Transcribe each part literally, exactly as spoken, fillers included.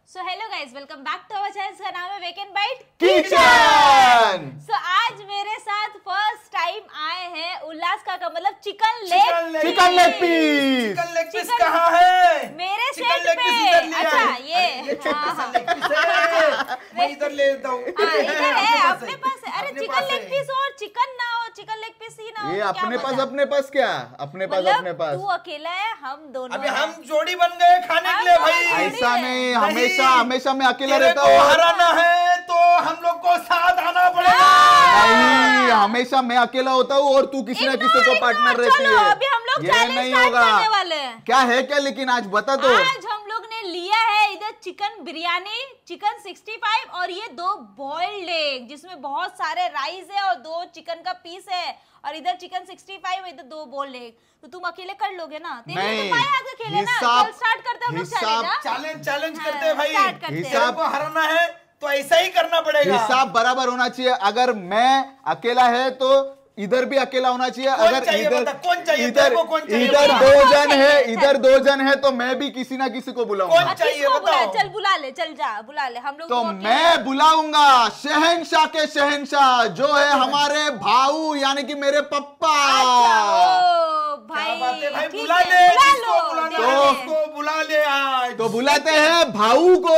So hello guys, welcome back to our channel. इसका नाम है वेकेंड बाइट किचन। सो आज मेरे साथ फर्स्ट टाइम आए हैं उल्लास काका, मतलब chicken leg chicken leg piece. Chicken leg piece कहाँ है? मेरे चिकन सेट लेग पे। पीस इधर लिया अच्छा है। ये ये छोटा हाँ, सा हाँ। लेग पीस है। मैं इधर ले लेता हूँ। हाँ, इधर है अपने पास है। अरे अपने चिकन पास लेग है। पीस और चिकन ना हो, चिकन लेग पीस ही ना हो ये तो क्या अपने पास मजा? अपने पास क्या अपने पास मतलब अपने पास तू अकेला है, हम दोनों अभी हैं। हम जोड़ी बन गए खाने के लिए हम भाई। जोड़ी ऐसा है। नहीं, नहीं। हमेशा हमेशा मैं अकेला तेरे रहता को हूँ। हराना है तो हम लोग को साथ आना पड़ेगा। नहीं, हमेशा मैं अकेला होता हूँ और तू किसी ना Ignore, किसी को ignore, पार्टनर रहती चलो, है। अभी हम लोग ये challenge नहीं start होगा। करने वाले हैं। क्या है क्या, लेकिन आज बता दो। आज हम लोग ने लिया है इधर chicken biryani, chicken sixty five और ये दो बॉइल्ड एग जिसमें बहुत सारे राइस है और दो चिकन का पीस है, और इधर चिकन सिक्सटी फाइव इधर दो बॉइल्ड एग। तो तुम अकेले कर लोगे ना? तेरे लिए नहीं, तो भाई आगे खेले ना। हिसाब- चल स्टार्ट करते हैं हम लोग हिसाब- चैलेंज। चैलेंज चैलेंज हाँ, करते हैं भाई। start करते हैं। हिसाब को हराना है तो ऐसा ही करना पड़ेगा। हिसाब बराबर होना चाहिए। अगर मैं अकेला है तो इधर भी अकेला होना चाहिए। कौन अगर चाहिए इधर बता, कौन चाहिए? इधर तेरे को कौन चाहिए? इधर कौन दो जन चाहिए? है, चल। इधर दो जन है तो मैं भी किसी ना किसी को बुलाऊंगा। कौन चाहिए किसको बुला? बताओ। चल बुला ले, चल जा बुला ले। हम लोग तो दो अकेले- मैं बुलाऊंगा शहंशाह के शहंशाह जो है हमारे भाऊ यानी कि मेरे पप्पा। अच्छा, ओ, भाई क्या बात है भाई, ठीक बुला है, ले बुला जिसको लो, बुलाना बुला है ले। उसको बुला ले आज। तो बुलाते हैं भाऊ को।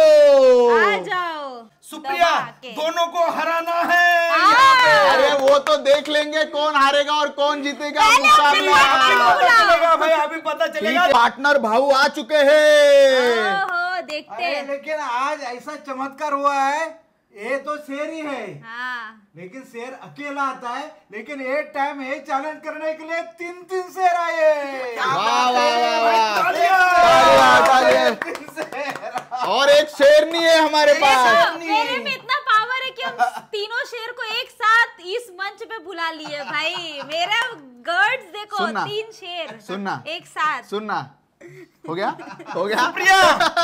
आ जाओ सुप्रिया, दबा के। दोनों को हराना है। हाँ। अरे वो तो देख लेंगे कौन हारेगा और कौन जीतेगा। पहले अपने मुकाबला। भाई को पता बुलाओ। चलेगा भाई, अभी पता ठीक चलेगा। है, पार्टनर भाऊ आ चुके हैं। ओहो, देखते अरे हैं। लेकिन आज ऐसा चमत्कार हुआ है, ये तो शेर ही है हाँ, लेकिन शेर अकेला आता है, लेकिन एक टाइम ये चैलेंज करने के लिए तीन तीन शेर आए। वाह वाह वाह वाह। तालियां। तालियां, तालियां। तीन शेर। और एक शेरनी है हमारे पास। तो मेरे में इतना पावर है कि हम तीनों शेर को एक साथ इस मंच पे बुला लिए भाई। मेरा गर्ड्स देखो, सुनना। तीन शेर सुनना। एक साथ। सुनना, हो गया हो गया। सुप्रिया,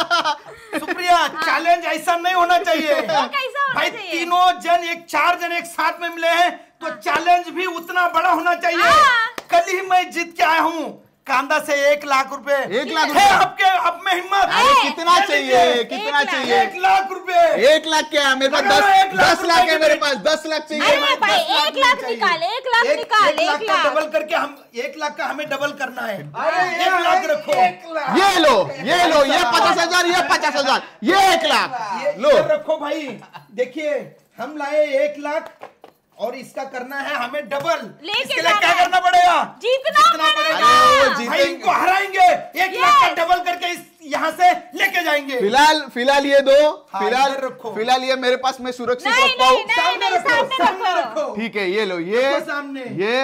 सुप्रिया, चैलेंज ऐसा नहीं होना चाहिए। तो कैसा होना भाई चाहिए? तीनों जन एक चार जन एक साथ में मिले हैं तो चैलेंज भी उतना बड़ा होना चाहिए। हाँ। कल ही मैं जीत के आया हूँ कांदा से एक लाख रुपए। एक लाख है रुपए? आपके अब में हिम्मत? अरे कितना ये चाहिए, लीजिए। कितना एक लाख। चाहिए? एक लाख रुपए। एक लाख क्या है मेरे पास? लगाओ, दस एक लाख दस लाख रुपए है की मेरे भी- पास। दस लाख चाहिए। अरे भाई दस लाख एक लाख चाहिए। निकाल, एक लाख एक- निकाल, एक लाख एक का लाख। डबल करके हम एक लाख का हमें डबल करना है। अरे एक लाख रखो। एक लाख। ये लो ये लो, ये पचास हजार, ये पचास हजार, ये एक लाख ये लो। इधर रखो भाई। देखिए हम लाए एक लाख और इसका करना है हमें डबल। लेके इसके लिए जाना क्या है। करना पड़ेगा? जीतना पड़ेगा। अरे वो भाई जीतेंगे। इनको हराएंगे, एक लाख का डबल करके इस यहाँ से लेके जाएंगे। फिलहाल फिलहाल ये दो, हाँ, फिलहाल इधर रखो। फिलहाल ये मेरे पास मैं सुरक्षित नहीं, रखता हूँ। नहीं, नहीं, सामने नहीं, रखो, सामने सामने रखो। रखो। ठीक है, ये लो, ये रखो सामने। ये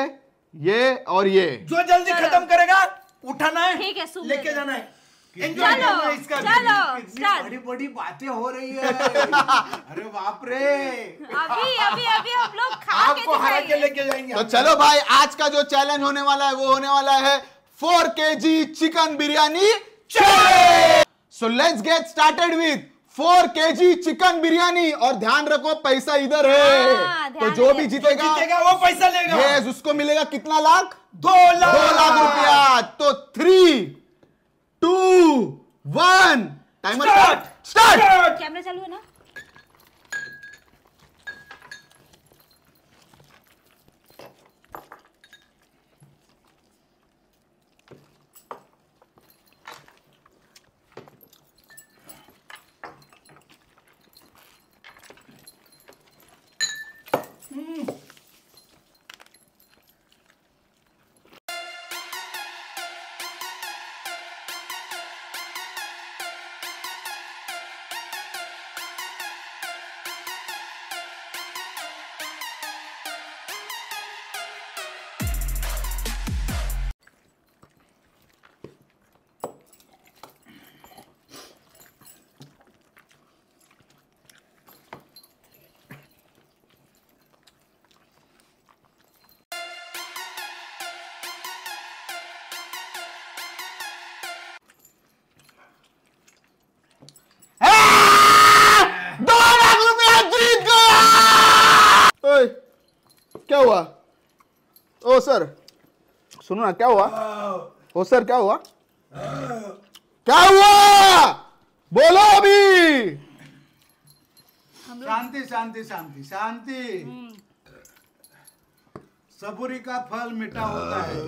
ये और ये। जो जल्दी चलो। खत्म करेगा उठाना है, ठीक है, सुन लेके ले। जाना है। एंजॉय चलो, करना है इसका भी। चलो। कितनी स्टार्ट। बड़ी बड़ी बातें हो रही है। अरे बाप रे। अभी अभी अभी हम लोग खा के आपको हरा के दिखाएंगे। लेके जाएंगे। तो हम। चलो भाई, आज का जो चैलेंज होने वाला है वो होने वाला है four K G chicken biryani challenge. So let's get started with four K G chicken biryani. और ध्यान रखो पैसा इधर है, हाँ, तो ध्यान जो है। भी जो जीतेगा जीतेगा वो पैसा लेगा। यस, उसको मिलेगा कितना लाख? दो लाख दो लाख रुपया। तो three two one, timer start start. Camera चालू है ना? दो लाख रुपया जीत गया। ओए, क्या हुआ? ओ सर, सुनो ना, क्या हुआ? ओ सर, क्या हुआ? क्या हुआ? बोलो अभी। शांति शांति शांति शांति। सबूरी का फल मीठा होता है।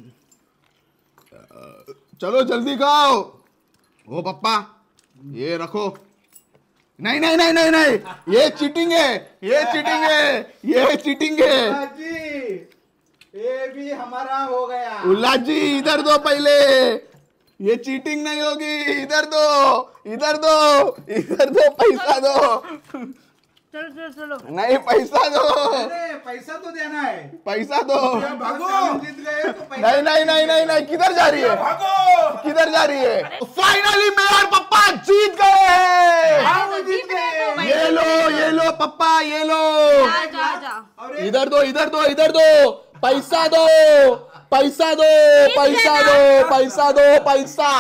चलो जल्दी खाओ। ओ पप्पा ये रखो। नहीं नहीं नहीं नहीं नहीं ये चीटिंग है, ये चीटिंग है, ये चीटिंग है। जी ये भी हमारा हो गया। उल्लास जी इधर दो पहले, ये चीटिंग नहीं होगी। इधर दो, इधर दो, इधर दो, पैसा दो। चलो चलो चलो। नहीं पैसा दो, अरे पैसा तो देना है। पैसा दो। भागो जीत गए तो पैसा। नहीं नहीं नहीं नहीं नहीं किधर जा रही है, भागो किधर जा रही है? फाइनली मैं और पप्पा जीत गए हैं। हम जीत गए। ये लो ये लो पप्पा ये लो। आजा आजा। और इधर दो इधर दो इधर दो, पैसा दो, पैसा दो, पैसा दो, पैसा दो, पैसा।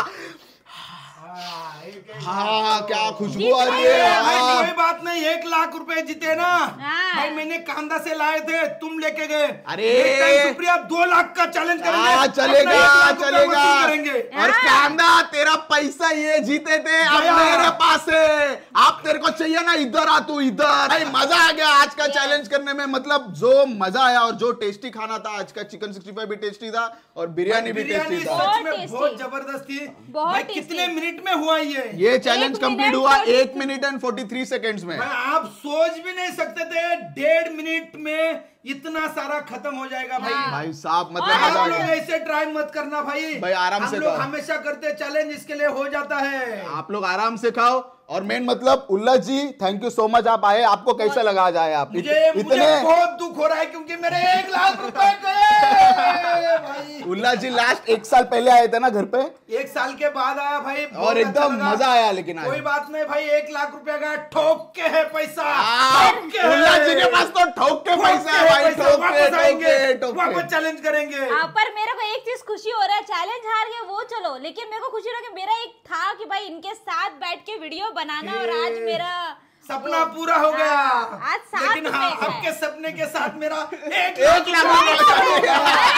हाँ क्या खुशबू आ रही है। भाई हाँ। कोई बात नहीं, एक लाख रुपए जीते ना हाँ। भाई, मैंने कांदा से लाए थे, तुम लेके गए। अरे। नेक्स्ट टाइम सुप्रिया दो लाख का चैलेंज करेंगे। हाँ, चलेगा अपना एक लाख रुपए चलेगा। वसूल करेंगे। और कांदा तेरा पैसा ये जीते थे, अब गया। मेरे पास है। आप तेरे को चाहिए ना, इधर आ तू इधर। भाई मजा आ गया आज का चैलेंज करने में। मतलब जो मजा आया और जो टेस्टी खाना था आज का, चिकन सिक्सटी फाइव भी टेस्टी था और बिरयानी भी बिरयानी टेस्टी था। सच में बहुत बहुत tasty। जबरदस्त थी। बहुत भाई tasty। कितने मिनट में हुआ ये? ये चैलेंज एक कंप्लीट मिनट हुआ forty-three एक minute and forty three seconds में। भाई आप सोच भी नहीं सकते थे डेढ़ मिनट में इतना सारा खत्म हो जाएगा भाई। हाँ। भाई साहब मतलब और मजा आ आप लोग गया। ऐसे ट्राई मत करना भाई। भाई आराम से हम लोग खाओ। हमेशा करते चैलेंज, इसके लिए हो जाता है। आप लोग आराम से खाओ। और मेन मतलब Ullas ji thank you so much, आप आए। आपको कैसा लगा आज आए आप? मुझे मुझे बहुत दुख हो रहा है क्योंकि मेरे एक लाख रुपए गए भाई। उल्लास जी लास्ट एक साल पहले आए थे ना घर पे, एक साल के बाद आया भाई, बहुत और एकदम अच्छा लगा। मजा आया। लेकिन आज कोई बात नहीं भाई, एक लाख रुपए का ठोक के है पैसा। आ, ठोक के है। उल्लास जी के पास तो ठोक के ठोक पैसा के है भाई। पैसा, ठोक के वापस ठोक आएंगे, के ठोक के। वापस चैलेंज करेंगे। हाँ, पर मेरे को एक चीज खुशी हो रहा है, चैलेंज हार गए वो चलो, लेकिन मेरे को खुशी हो रहा है कि मेरा एक था कि भाई इनके साथ बैठ के वीडियो बनाना, और आज मेरा सपना पूरा हो गया। हाँ, आज साथ लेकिन हाँ, में है। आपके सपने के साथ मेरा एक एक लाख रुपए गया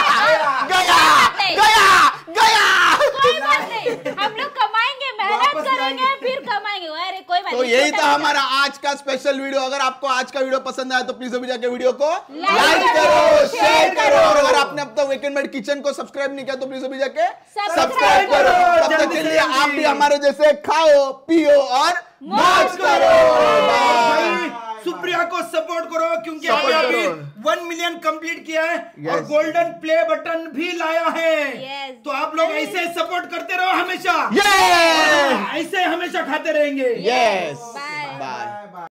गया गया। कोई बात नहीं, हम लोग कमाएंगे, मेहनत वापस करेंगे, लाएंगे। फिर कमाएंगे। अरे कोई बात तो नहीं। यही छोटा था छोटा- हमारा आज का स्पेशल वीडियो। अगर आपको आज का वीडियो पसंद आया तो प्लीज अभी जाके वीडियो को Like लाइक करो, करो, share शेयर करो। करो। और अगर आपने अब तक वीकेंड मेड किचन को सब्सक्राइब नहीं किया तो प्लीज अभी जाके Subscribe सब्सक्राइब करो। करो। तब तक जल्दी के से लिए आप जल्दी। भी हमारे जैसे खाओ पियो और मौज करो। बाय। भाई सुप्रिया को सपोर्ट करो क्योंकि Support हमने अभी करो। वन मिलियन कंप्लीट किया है और Yes. गोल्डन प्ले बटन भी लाया है। Yes. तो आप लोग ऐसे सपोर्ट करते रहो हमेशा। Yes. ऐसे हमेशा खाते रहेंगे। यस